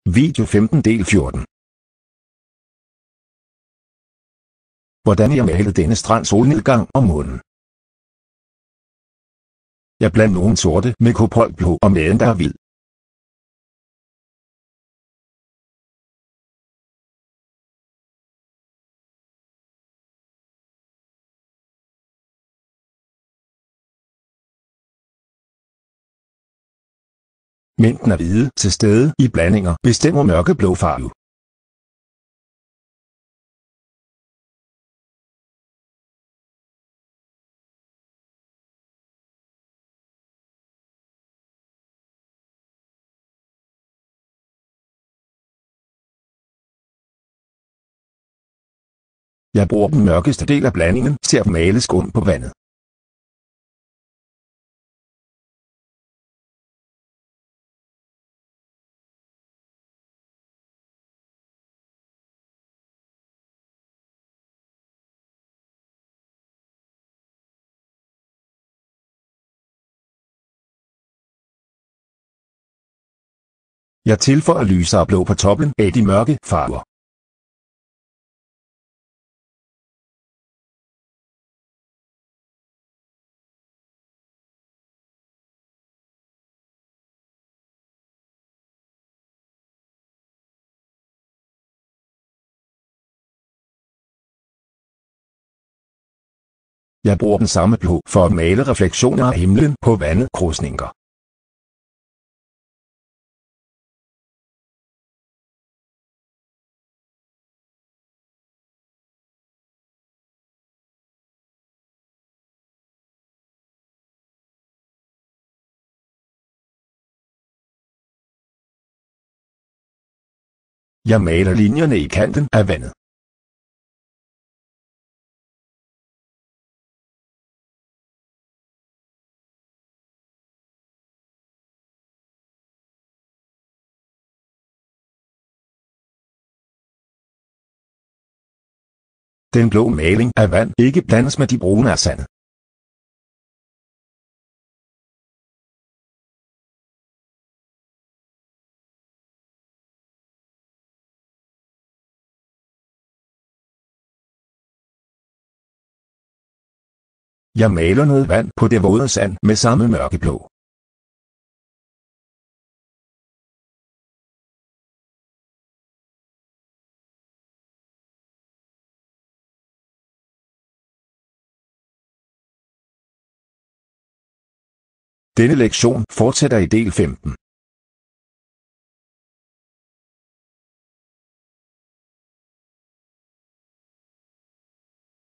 Video 15 del 14. Hvordan jeg malede denne strand solnedgang om månen. Jeg blandt nogle sorte med koboldblå og maden der er hvid. Mængden af hvide til stede i blandinger bestemmer mørkeblå farve. Jeg bruger den mørkeste del af blandingen til at male skum på vandet. Jeg tilføjer lysere blå på toppen af de mørke farver. Jeg bruger den samme blå for at male refleksioner af himlen på vandkrydsninger. Jeg maler linjerne i kanten af vandet. Den blå maling af vand ikke blandes med de brune af sandet. Jeg maler noget vand på det våde sand med samme mørkeblå. Denne lektion fortsætter i del 15.